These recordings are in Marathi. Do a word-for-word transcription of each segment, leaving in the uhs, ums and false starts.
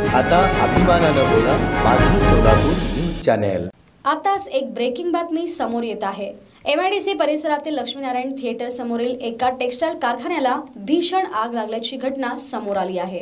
आता अभिमानानं बोला माझं सोलापूर न्यूज चॅनेल। आताच एक ब्रेकिंग बातमी समोर येत आहे। एमआयडीसी परिसरातील लक्ष्मीनारायण थिएटर समोरील एका टेक्सटाईल कारखान्याला भीषण आग लागल्याची घटना समोर आली आहे।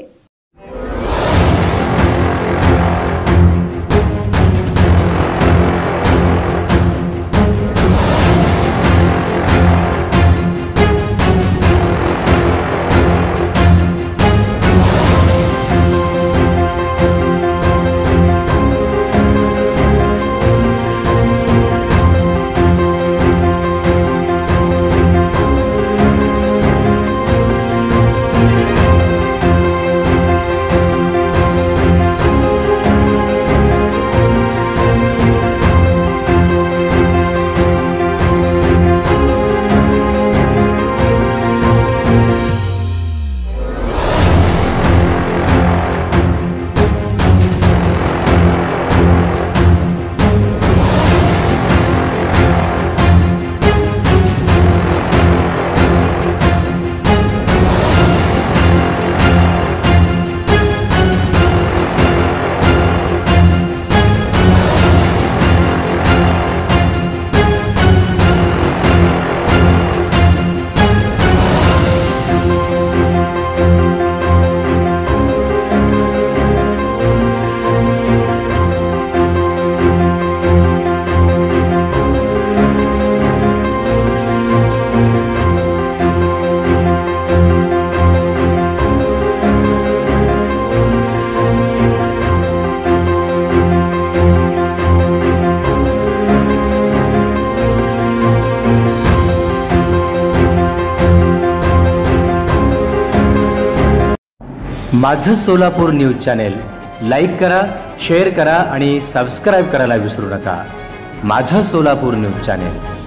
माझं सोलापूर न्यूज चॅनेल लाईक करा, शेअर करा आणि सबस्क्राइब करायला विसरू नका। माझं सोलापूर न्यूज चॅनेल।